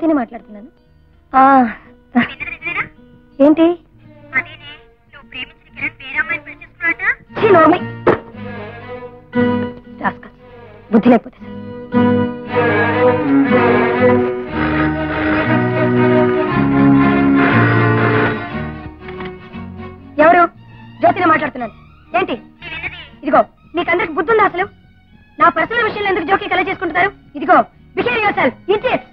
జ్యోతిని మాట్లాడుతున్నాను. ఏంటి బుద్ధి లేకపోతే ఎవరు? జ్యోతిని మాట్లాడుతున్నాను. ఏంటి? ఇదిగో నీకందరికి బుద్ధి ఉందా అసలు? నా పర్సనల్ విషయంలో ఎందుకు జోకి కలెక్ట్ చేసుకుంటున్నారు? ఇదిగో బిహేవ్ యువర్ సెల్ఫ్. ఇడియట్స్.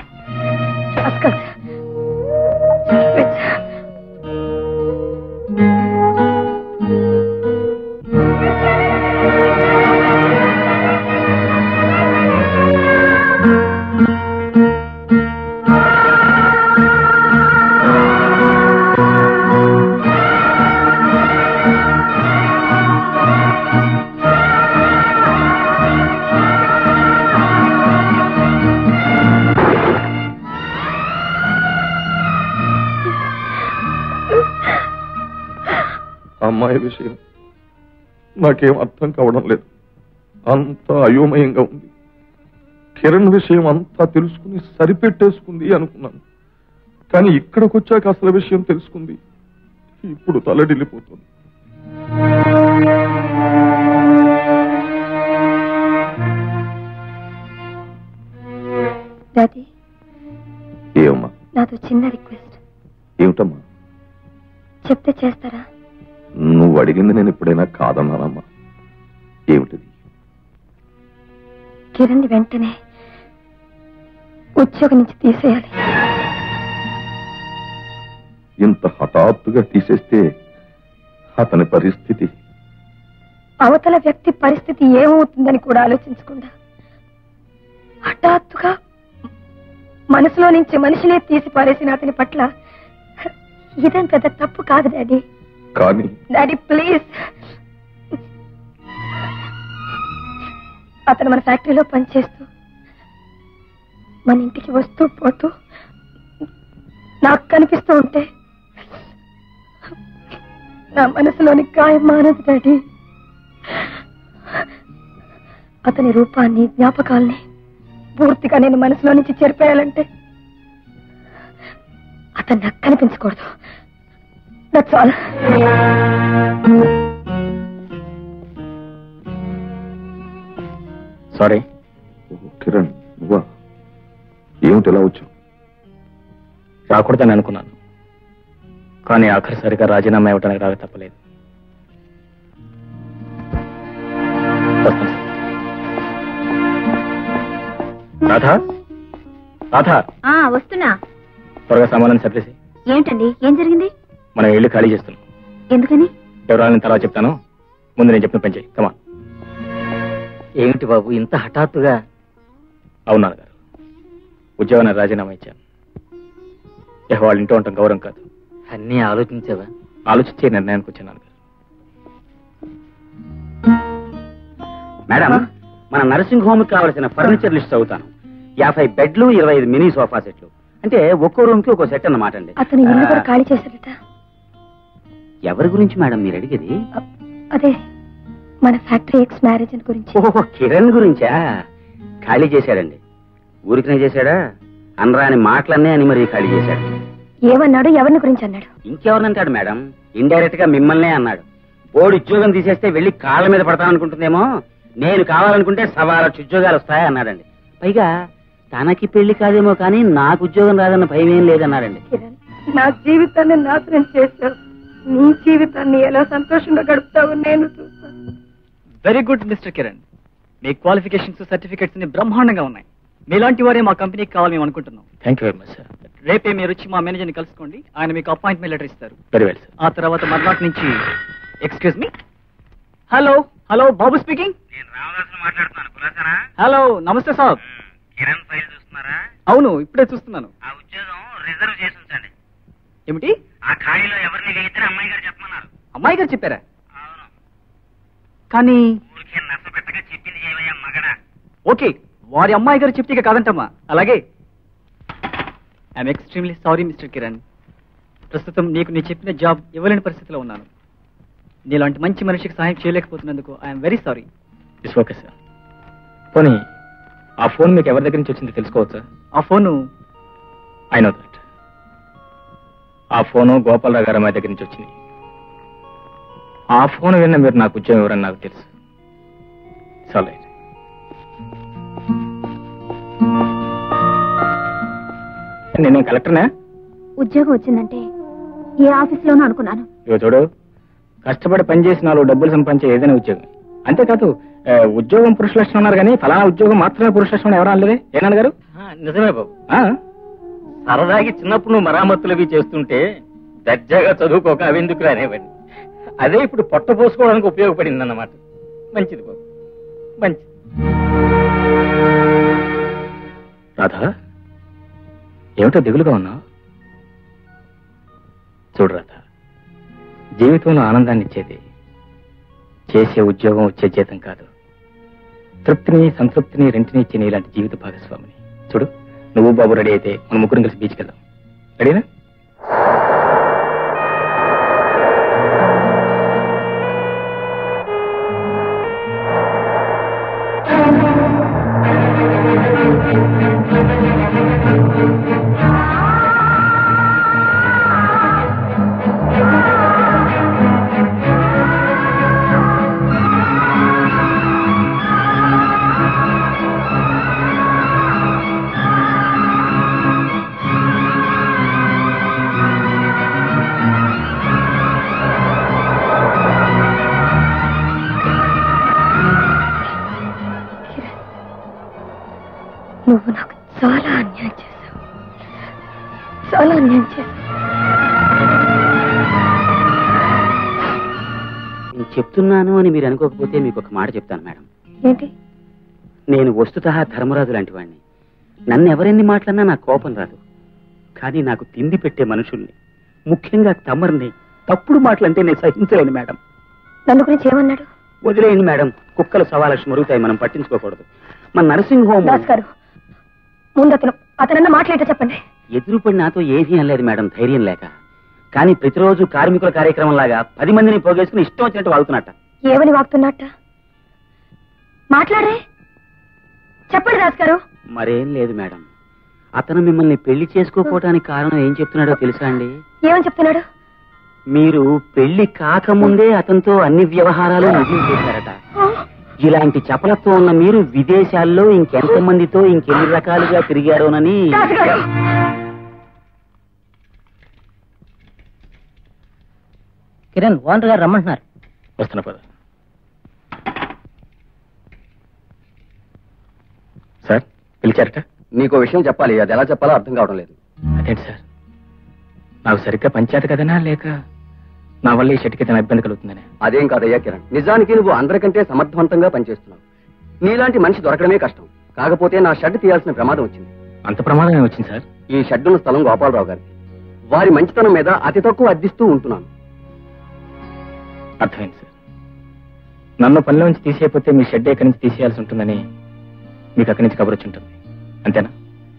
అమ్మాయి విషయం నాకేం అర్థం కావడం లేదు. అంతా అయోమయంగా ఉంది. కిరణ్ విషయం అంతా తెలుసుకుని సరిపెట్టేసుకుంది అనుకున్నాను. కానీ ఇక్కడికి వచ్చాక అసలు విషయం తెలుసుకుంది. ఇప్పుడు తలడిల్లిపోతుంది. డాడీ, ఏమమ్మా? నాతో చిన్న రిక్వెస్ట్. ఏమిటమ్మా? చెప్తే చేస్తారా? నువ్వు అడిగింది నేను ఎప్పుడైనా కాదన్నానమ్మా. ఏమిటిది? కిరణ్ వెంటనే ఉద్యోగం నుంచి తీసేయాలి. ఇంత హఠాత్తుగా తీసేస్తే అతని పరిస్థితి? అవతల వ్యక్తి పరిస్థితి ఏమవుతుందని కూడా ఆలోచించకుండా హఠాత్తుగా మనసులో నుంచి మనిషినే తీసి పారేసిన అతని పట్ల ఇదేం పెద్ద తప్పు కాదు డాడీ. కానీ డాడీ ప్లీజ్, అతను మన ఫ్యాక్టరీలో పనిచేస్తూ మన ఇంటికి వస్తూ పోతూ నాకు కనిపిస్తూ ఉంటే నా మనసులోని గాయం మానదు డాడీ. అతని రూపాన్ని, జ్ఞాపకాల్ని పూర్తిగా నేను మనసులో నుంచి చెరిపేయాలంటే అతను నాకు కనిపించకూడదు. That's all. సారీ. కిరణ్, నువ్వా? ఏమిటి ఎలా వచ్చావు? రాకూడదని అనుకున్నాను, కానీ ఆఖరిసరిగా రాజీనామా ఇవ్వడానికి రాక తప్పలేదు. రాధా, రాధా, వస్తున్నా. త్వరగా సామాన్లను సర్దేసి. ఏమిటండి, ఏం జరిగింది? మనం ఇల్లు ఖాళీ చేస్తున్నాం. ఎందుకని? వివరాలను తర్వాత చెప్తాను, ముందు నేను చెప్పిన పని చేయి. కమా. ఏమిటి బాబు ఇంత హఠాత్తుగా? అవును నాన్నగారు, ఉద్యోగాన్ని రాజీనామా ఇచ్చాను. వాళ్ళ ఇంట్లో ఉండటం గౌరవం కాదు. అన్నీ ఆలోచించావా? ఆలోచించే నిర్ణయానికి వచ్చాను నాన్నగారు. మేడం, మన నర్సింగ్ హోమ్ కి కావలసిన ఫర్నిచర్ లిస్ట్ అవుతాను. 50 బెడ్లు, 25 మినీ సోఫా సెట్లు, అంటే ఒక్కో రూమ్ కి ఒక్కో సెట్ అన్నమాట అండి. అతను ఇల్లు కూడా ఖాళీ చేశారట. ఎవరి గురించి మేడం మీరు అడిగేది? అదే మన ఫ్యాక్టరీ ఎక్స్ మ్యారేజ్ గురించి. ఓహో, కిరణ్ గురించా? ఖాళీ చేశాడండి. ఊరికనే చేశాడా? అనరాని మాటలన్నీ అని మరి ఖాళీ చేశాడు. ఏమన్నాడు? ఎవరిని గురించి అన్నాడు? ఇంకెవరినంటాడు మేడం? ఇండైరెక్ట్ గా మిమ్మల్నే అన్నాడు. బోర్డు ఉద్యోగం తీసేస్తే వెళ్లి కాళ్ళ మీద పడతాననుకుంటుందేమో, నేను కావాలనుకుంటే 1,000 ఉద్యోగాలు వస్తాయి అన్నాడండి. పైగా తనకి పెళ్లి కాదేమో కానీ నాకు ఉద్యోగం రాదన్న భయం ఏం లేదన్నాడండి. కిరణ్, నా జీవితాన్ని నాశనం చేశావు. నీ జీవితాన్ని ఎలా సంతోషంగా గడుపుతావు నేను చూస్తాను. వెరీ గుడ్ మిస్టర్ కిరణ్, మీ క్వాలిఫికేషన్స్, సర్టిఫికెట్స్ బ్రహ్మాండంగా ఉన్నాయి. మీలాంటి వారే మా కంపెనీకి కావాలి మేము అనుకుంటున్నాం. Thank you very much sir. రేపే మీరు వచ్చి మా మేనేజర్ని కలుసుకోండి. ఆయన మీకు అపాయింట్మెంట్ లెటర్ ఇస్తారు. Very well sir. ఆ తర్వాత మర్నాటి నుంచి excuse me. Hello hello, Babu speaking. Hello, నమస్తే సార్. కిరణ్ ఫైల్ చూస్తున్నారా? అవును, ఇప్పుడే చూస్తున్నాను. ఆ ఉద్యోగం రిజర్వ్ చేసి ఉంచండి. ఏమిటి? ఆ ఖాళీలో ఎవరిని ఇద్దరు అమ్మాయి గారు చెప్పమన్నారు. అమ్మాయి గారు చెప్పారా? అవును. కానీ ఊరికే నష్టపెట్టగా చెప్పింది చేయవయ్యా మగడా. ఓకే, వారి అమ్మాయి గారు చెప్తే కాదంటమ్మా. అలాగే. I'm extremely sorry mister Kiran. ప్రస్తుతం నీకు నీ చెప్పిన జాబ్ ఇవ్వలేని పరిస్థితిలో ఉన్నాను. నీలాంటి మంచి మనిషికి సహాయం చేయలేకపోతున్నందుకు I'm very sorry. It's okay sir. పోనీ ఆ ఫోన్ మీకు ఎవరి దగ్గర నుంచి వచ్చిందో తెలుసుకోవచ్చా? ఆ ఫోను ఐ నో దట్. ఆ ఫోను గోపాలరావు గారి అమ్మాయి దగ్గర నుంచి వచ్చింది. ఆ ఫోన్ విన్న మీరు నాకు ఉద్యోగం ఎవరని నాకు తెలుసు. చాలు. నేను కలెక్టర్నా? ఉద్యోగం వచ్చిందంటే ఏ ఆఫీస్లోనూ అనుకున్నాను. ఇగో చూడు, కష్టపడి పనిచేసి 4 డబ్బులు సంపాదించే ఏదైనా ఉద్యోగం. అంతేకాదు ఉద్యోగం పురుష లక్షణం అన్నారు కానీ ఫలానా ఉద్యోగం మాత్రమే పురుష లక్షణం ఎవరు అనలేదే. ఏనాన్న గారు? నిజమే బాబు. సరదాకి చిన్నప్పుడు నువ్వు మరామత్తులు అవి చేస్తుంటే దర్జాగా చదువుకోక అవి ఎందుకు రానేవాడిని. అదే ఇప్పుడు పొట్ట పోసుకోవడానికి ఉపయోగపడింది అన్నమాట. మంచిది బాబు, మంచిది. రాధా, ఏమిటో దిగులుగా ఉన్నావు? చూడు రాధా, జీవితంలో ఆనందాన్ని ఇచ్చేది చేసే ఉద్యోగం, వచ్చే జీతం కాదు. తృప్తిని, సంతృప్తిని రెంటిని ఇచ్చే ఇలాంటి జీవిత భాగస్వామిని. చూడు, నువ్వు బాబు రెడీ అయితే మనం ముగ్గురం కలిసి బీచ్కి వెళ్దాం. రెడీనా? నువ్వు నాకు చాలా అన్యాయం చేశావు, చాలా అన్యాయం చేశావు. నేను చెప్తున్నాను అని మీరు అనుకోకపోతే మీకు ఒక మాట చెప్తాను మేడం. ఏంటి? నేను వస్తుతః ధర్మరాజు లాంటి వాడిని. నన్ను ఎవరెన్ని మాట్లాడినా నాకు కోపం రాదు. కానీ నాకు తిండి పెట్టే మనుషుల్ని, ముఖ్యంగా తమరిని తప్పుడు మాటలంటే నేను సహించలేను మేడం. నన్ను గురించి ఏమన్నాడు? వదిలేయండి మేడం, కుక్కలు సవాలక్ష మరుగుతాయి, మనం పట్టించుకోకూడదు. మన నర్సింగ్ హోమ్. దాస్ గారు, ముందు అతనన్న మాట్లాడేట చెప్పండి. ఎదురుపడి నాతో ఏమీ అనలేదు మేడం, ధైర్యం లేక. కానీ ప్రతిరోజు కార్మికుల కార్యక్రమం లాగా 10 మందిని పోగేసుకుని ఇష్టం వచ్చినట్టు వాగుతున్నట్ట. ఏమని వాగుతున్నట్ట? మాట్లాడే చెప్పండి దాస్ గారు. మరేం లేదు మేడం, అతను మిమ్మల్ని పెళ్లి చేసుకోపోవడానికి కారణం ఏం చెప్తున్నాడో తెలుసా అండి? ఏమని చెప్తున్నాడు? మీరు పెళ్లి కాకముందే అతనితో అన్ని వ్యవహారాలు ముగించేశారట. ఇలాంటి చపలత్వం ఉన్న మీరు విదేశాల్లో ఇంకెంతమందితో ఇంకెన్ని రకాలుగా తిరిగారోనని. కిరణ్, ఓనర్ గారు రమ్మంటున్నారు. వస్తున్నా పద. సార్ పిలిచారట? నీకో విషయం చెప్పాలి, అది ఎలా చెప్పాలో అర్థం కావడం లేదు. అదేంటి సార్, నాకు సరిగ్గా పంచాయతీ కదనా లేక నా వల్ల ఈ షెట్కి తన ఇబ్బంది కలుగుతుందని? అదేం కాదయ్యా కిరణ్, నిజానికి నువ్వు అందరికంటే సమర్థవంతంగా పనిచేస్తున్నావు. నీలాంటి మనిషి దొరకడమే కష్టం. కాకపోతే నా షెడ్ తీయాల్సిన ప్రమాదం వచ్చింది. అంత ప్రమాదం ఏమొచ్చింది సార్? ఈ షెడ్ ఉన్న స్థలం గోపాలరావు గారిది. వారి మంచితనం మీద అతి తక్కువ అద్దిస్తూ ఉంటున్నాను. అర్థమైంది సార్. నన్ను పనిలో నుంచి తీసేయకపోతే మీ షెడ్ ఎక్కడి నుంచి తీసేయాల్సి ఉంటుందని మీకు అక్కడి నుంచి కబురు వచ్చి ఉంటుంది, అంతేనా?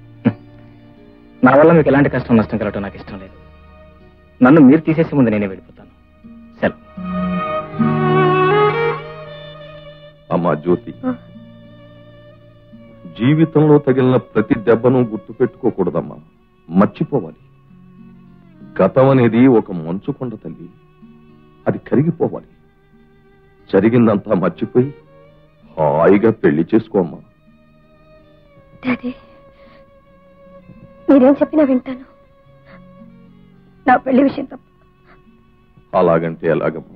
నా వల్ల మీకు ఎలాంటి కష్టం నష్టం కలగటం నాకు ఇష్టం లేదు. నన్ను మీరు తీసేసే ముందు నేనే వెళ్ళిపోతాను. సెలవు. అమ్మా జ్యోతి, జీవితంలో తగిలిన ప్రతి దెబ్బను గుర్తు పెట్టుకోకూడదమ్మా, మర్చిపోవాలి. గతం అనేది ఒక మంచు కొండ తల్లి, అది కరిగిపోవాలి. జరిగిందంతా మర్చిపోయి హాయిగా పెళ్లి చేసుకోమ్మా. డాడీ, మీరేం చెప్పినా వింటాను. నా పెళ్లి విషయం తప్ప. అలాగంటే ఎలాగమ్మా?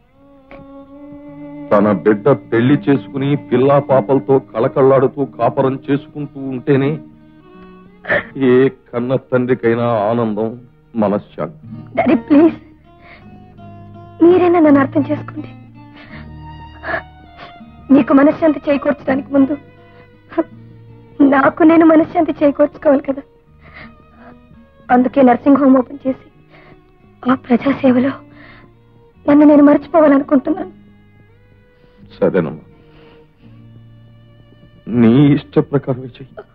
తన బిడ్డ పెళ్లి చేసుకుని పిల్లా పాపలతో కళకళ్లాడుతూ కాపరం చేసుకుంటూ ఉంటేనే ఏ కన్న తండ్రికైనా ఆనందం, మనశ్శాంతి. డాడీ ప్లీజ్, మీరైనా నన్ను అర్థం చేసుకోండి. నీకు మనశ్శాంతి చేకూర్చడానికి ముందు నాకు నేను మనశ్శాంతి చేకూర్చుకోవాలి కదా. అందుకే నర్సింగ్ హోమ్ ఓపెన్ చేసి ఆ ప్రజాసేవలో నన్ను నేను మర్చిపోవాలనుకుంటున్నాను. సరేనమ్మా, నీ ఇష్ట ప్రకారం చెయ్యి.